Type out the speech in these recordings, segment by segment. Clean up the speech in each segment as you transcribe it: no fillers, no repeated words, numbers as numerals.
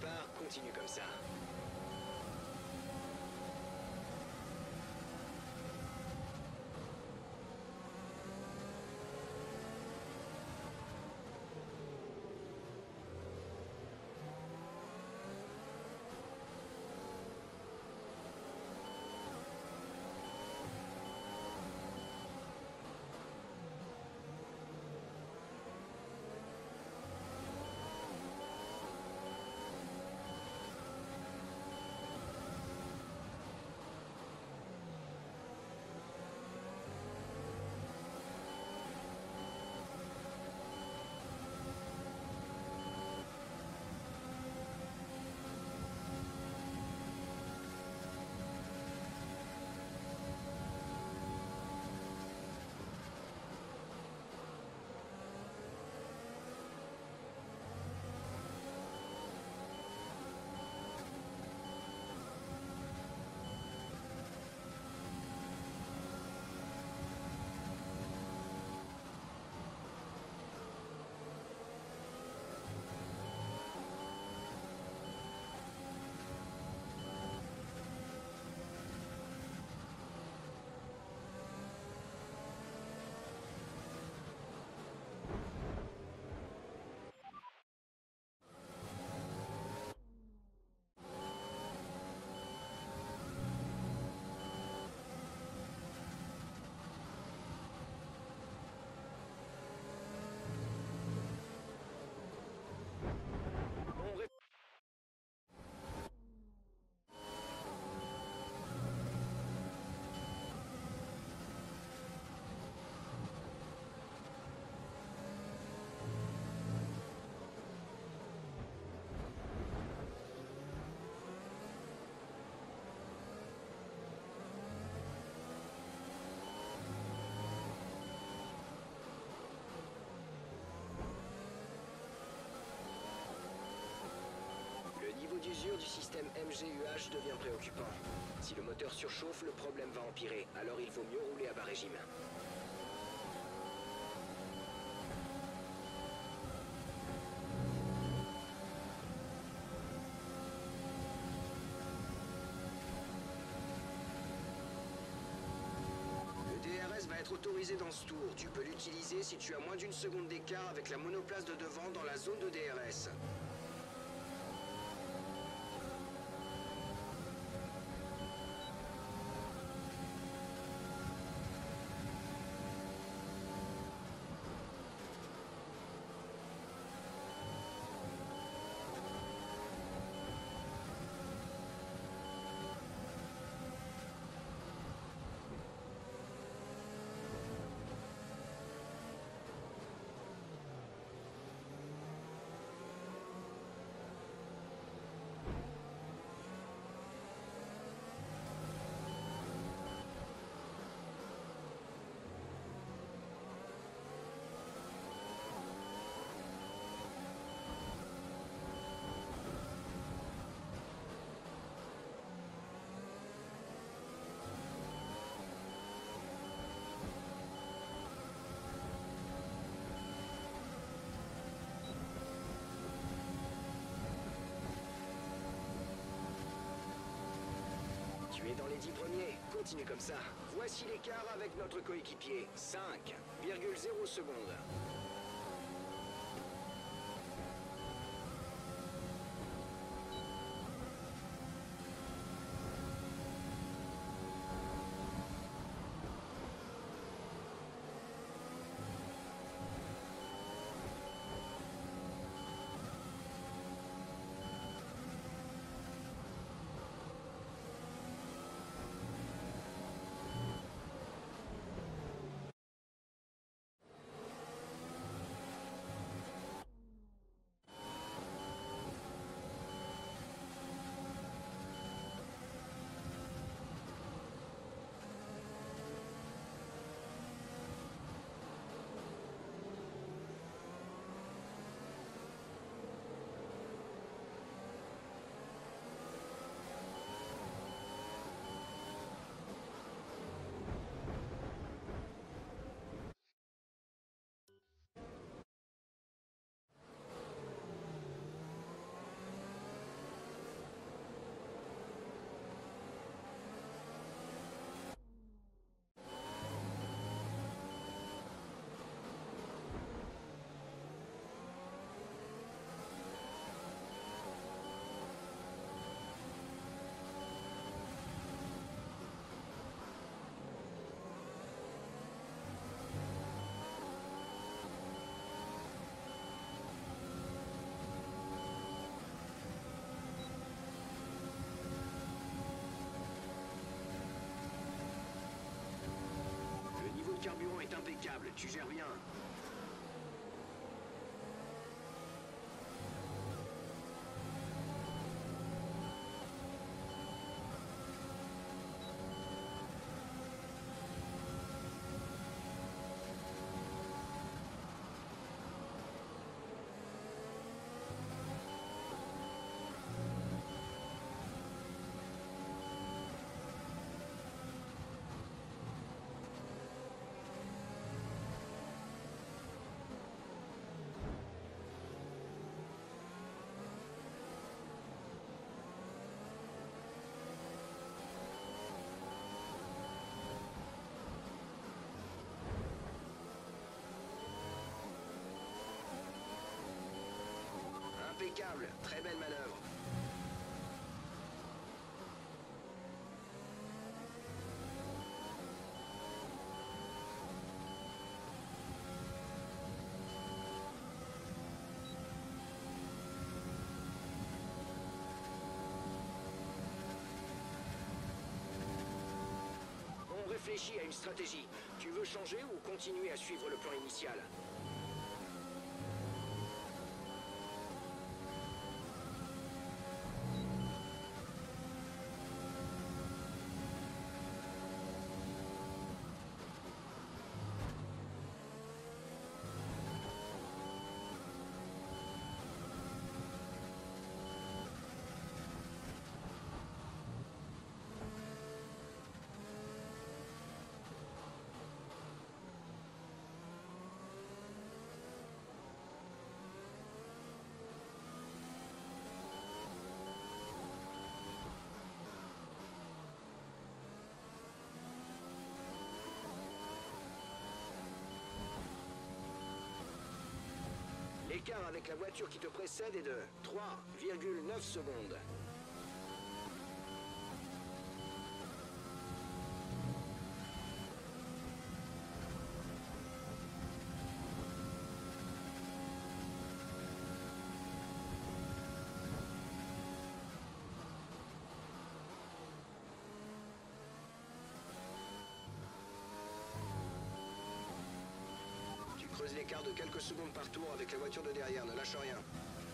départ, continue comme ça. Le niveau d'usure du système MGUH devient préoccupant. Si le moteur surchauffe, le problème va empirer, alors il vaut mieux rouler à bas régime. Le DRS va être autorisé dans ce tour. Tu peux l'utiliser si tu as moins d'une seconde d'écart avec la monoplace de devant dans la zone de DRS. Tu es dans les 10 premiers, continue comme ça. Voici l'écart avec notre coéquipier, 5,0 secondes. carburant est impeccable, tu gères bien. Impeccable, très belle manœuvre. On réfléchit à une stratégie. Tu veux changer ou continuer à suivre le plan initial? L'écart avec la voiture qui te précède est de 3,9 secondes. Creuse l'écart de quelques secondes par tour avec la voiture de derrière, ne lâche rien.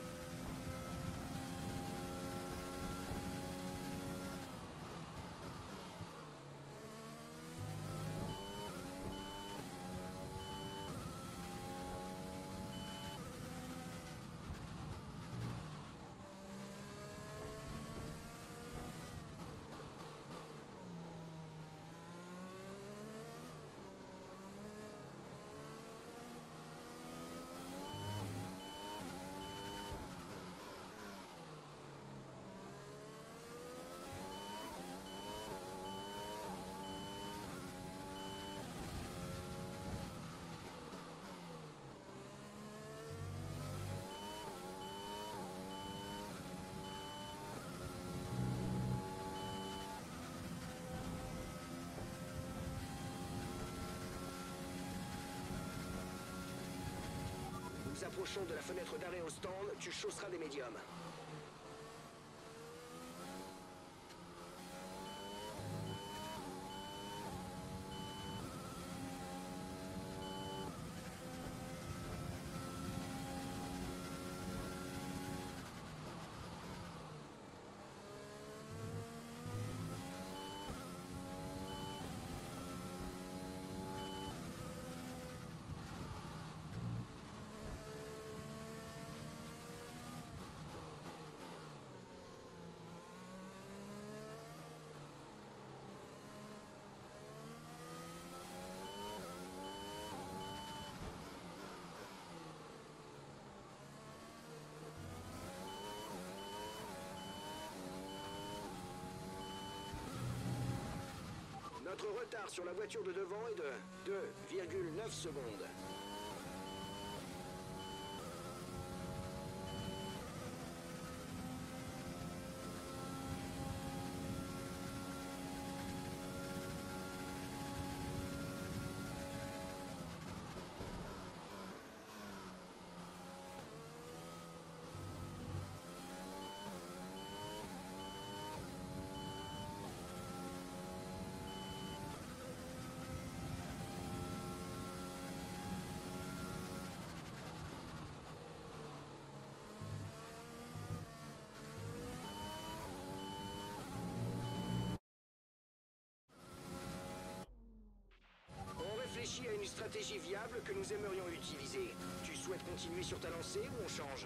Nous approchons de la fenêtre d'arrêt au stand, tu chausseras des médiums. Notre retard sur la voiture de devant est de 2,9 secondes. une stratégie viable que nous aimerions utiliser. Tu souhaites continuer sur ta lancée ou on change?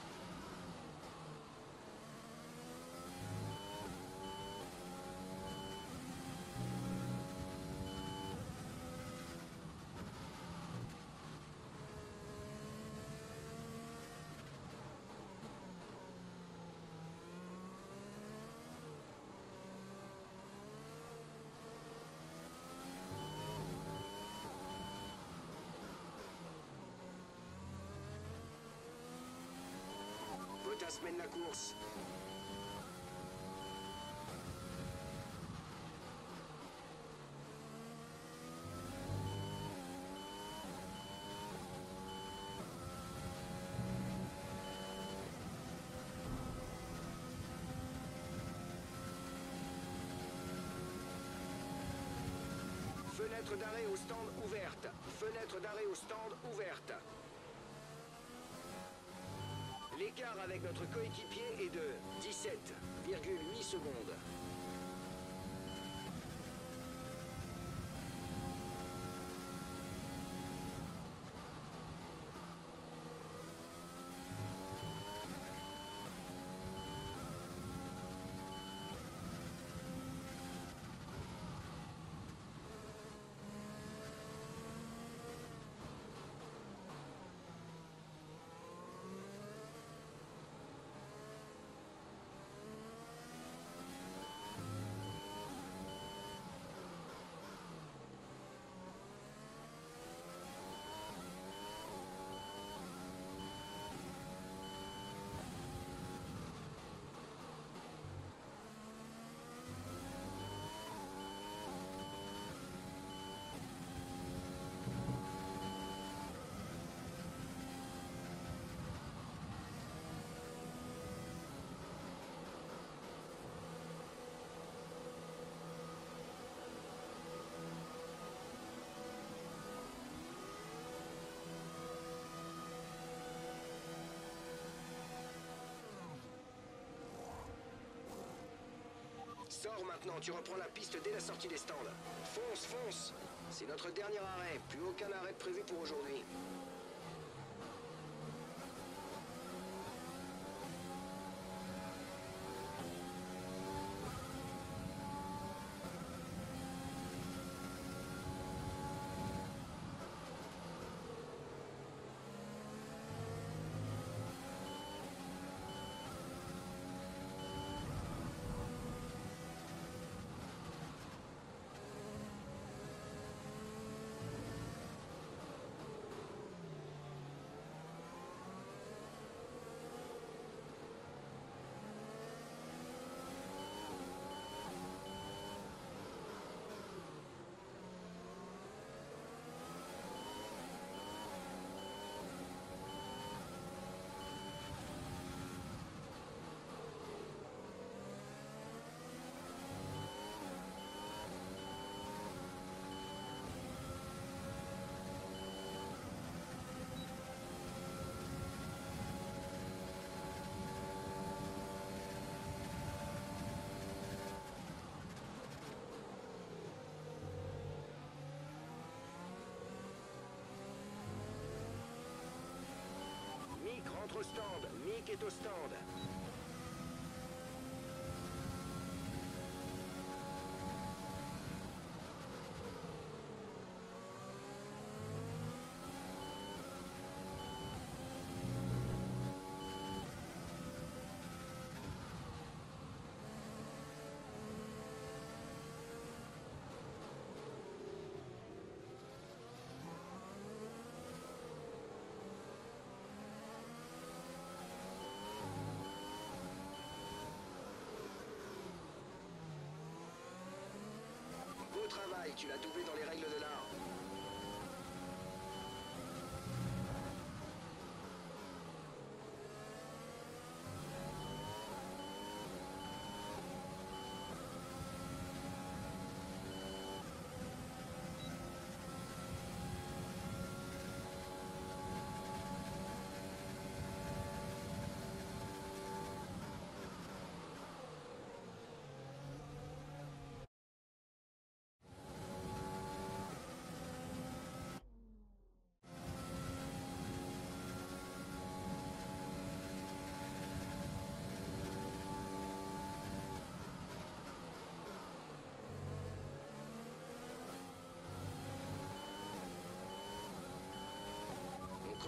Bottas mène la course. Fenêtre d'arrêt au stand ouverte. Fenêtre d'arrêt au stand ouverte. L'écart avec notre coéquipier est de 17,8 secondes. Sors maintenant, tu reprends la piste dès la sortie des stands. Fonce, fonce! C'est notre dernier arrêt, plus aucun arrêt prévu pour aujourd'hui. Mick rentre au stand. Mick est au stand. Beau travail, tu l'as doublé dans les règles de l'art.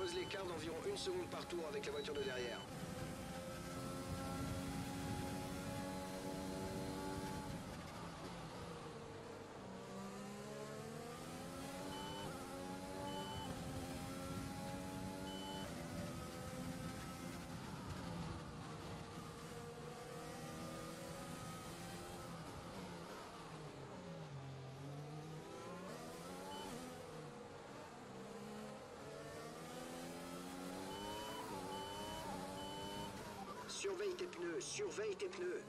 creuse l'écart d'environ 1 seconde par tour avec la voiture de derrière. Surveille tes pneus, surveille tes pneus.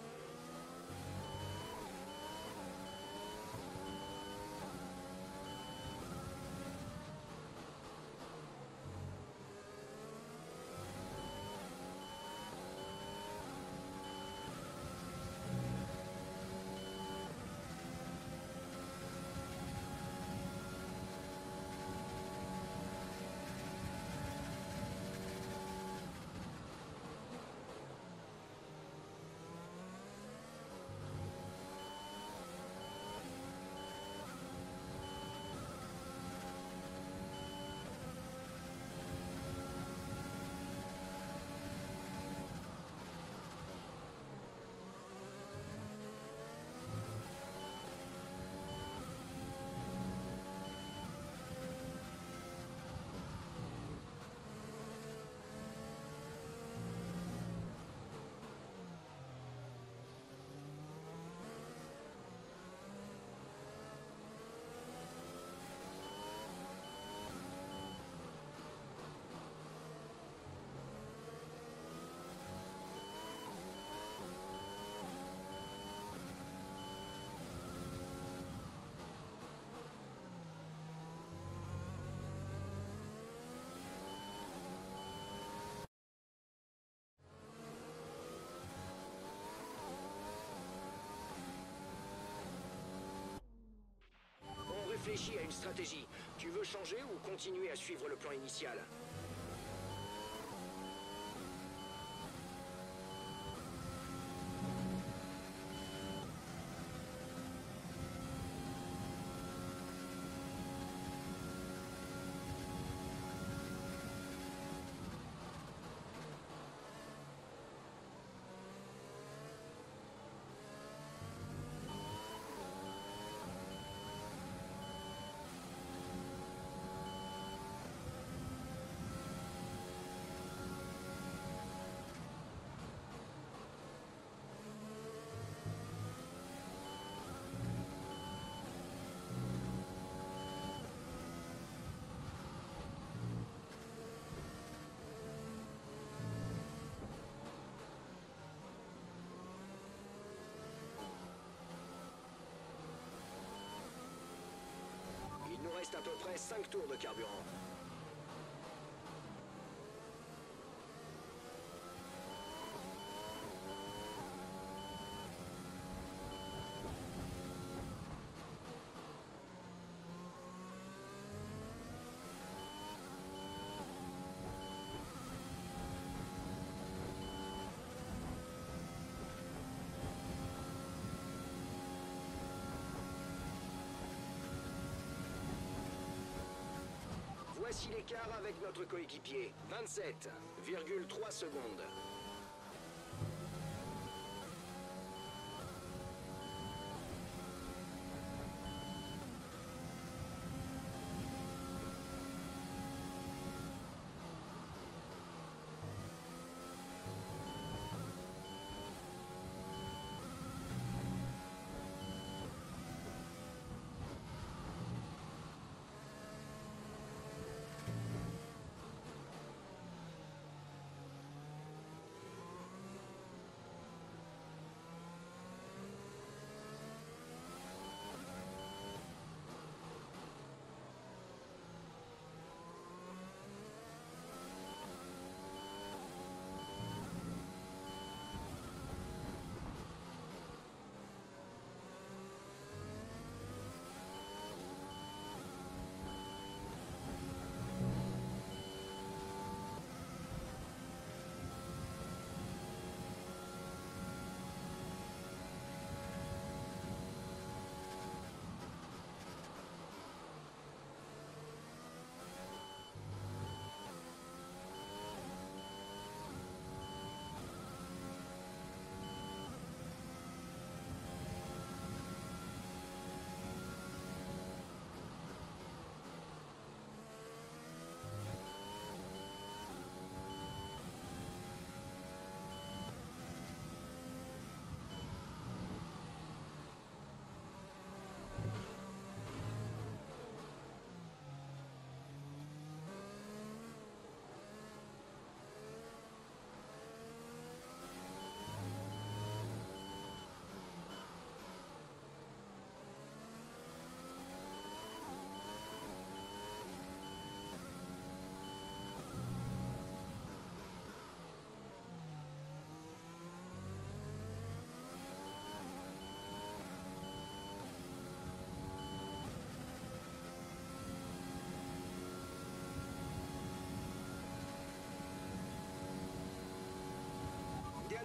Réfléchis à une stratégie. Tu veux changer ou continuer à suivre le plan initial? Il nous reste à peu près 5 tours de carburant. Voici l'écart avec notre coéquipier. 27,3 secondes.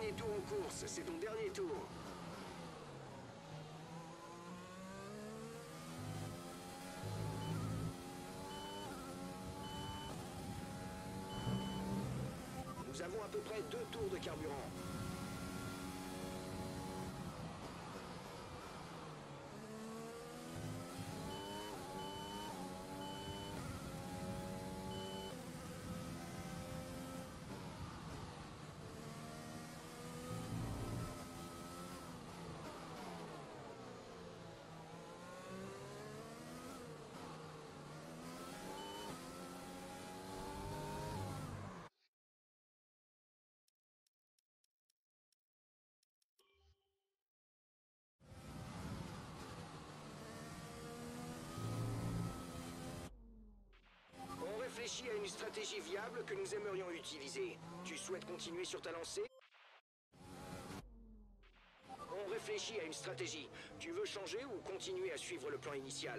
dernier tour en course, c'est ton dernier tour. Nous avons à peu près 2 tours de carburant. On réfléchit à une stratégie viable que nous aimerions utiliser. Tu souhaites continuer sur ta lancée? On réfléchit à une stratégie. Tu veux changer ou continuer à suivre le plan initial?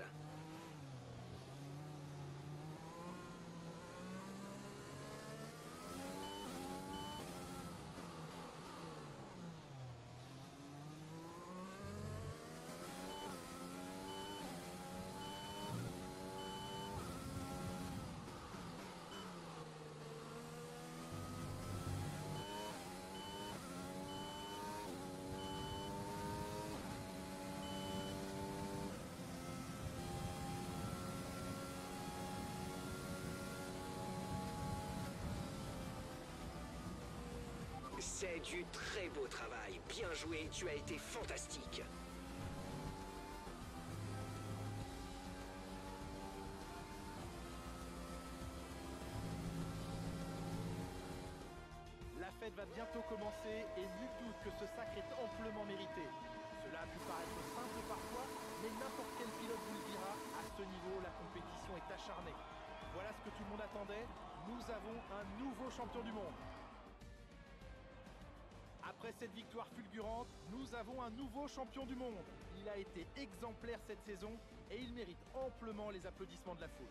C'est du très beau travail. Bien joué, tu as été fantastique. La fête va bientôt commencer et nul doute que ce sacre est amplement mérité. Cela a pu paraître simple parfois, mais n'importe quel pilote vous le dira, à ce niveau, la compétition est acharnée. Voilà ce que tout le monde attendait, nous avons un nouveau champion du monde. Après cette victoire fulgurante, nous avons un nouveau champion du monde. Il a été exemplaire cette saison et il mérite amplement les applaudissements de la foule.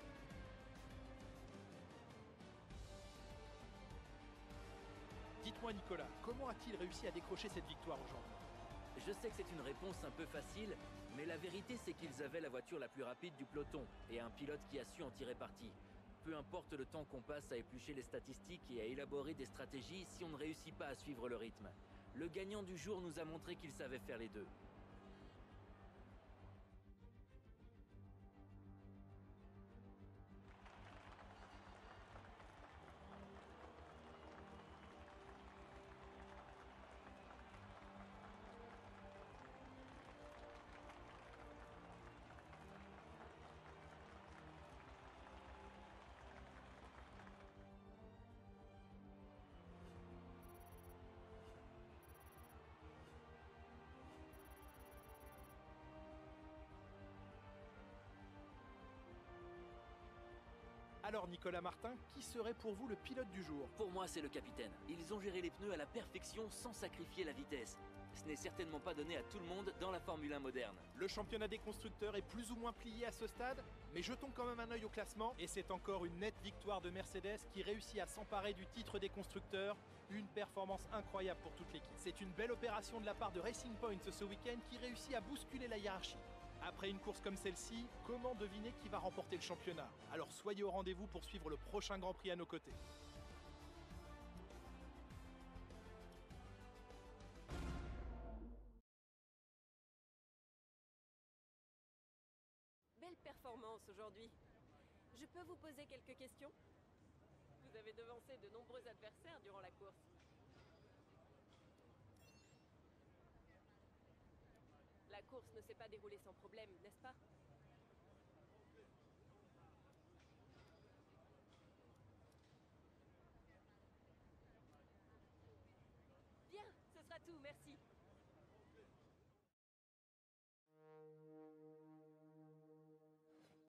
Dites-moi Nicolas, comment a-t-il réussi à décrocher cette victoire aujourd'hui? Je sais que c'est une réponse un peu facile, mais la vérité c'est qu'ils avaient la voiture la plus rapide du peloton et un pilote qui a su en tirer parti. Peu importe le temps qu'on passe à éplucher les statistiques et à élaborer des stratégies si on ne réussit pas à suivre le rythme. Le gagnant du jour nous a montré qu'il savait faire les deux. Alors Nicolas Martin, qui serait pour vous le pilote du jour? Pour moi, c'est le capitaine. Ils ont géré les pneus à la perfection sans sacrifier la vitesse. Ce n'est certainement pas donné à tout le monde dans la Formule 1 moderne. Le championnat des constructeurs est plus ou moins plié à ce stade, mais jetons quand même un œil au classement et c'est encore une nette victoire de Mercedes qui réussit à s'emparer du titre des constructeurs. Une performance incroyable pour toute l'équipe. C'est une belle opération de la part de Racing Point ce week-end qui réussit à bousculer la hiérarchie. Après une course comme celle-ci, comment deviner qui va remporter le championnat? Alors soyez au rendez-vous pour suivre le prochain Grand Prix à nos côtés. Belle performance aujourd'hui. Je peux vous poser quelques questions? Vous avez devancé de nombreux adversaires durant la course. La course ne s'est pas déroulée sans problème, n'est-ce pas? Bien, ce sera tout, merci.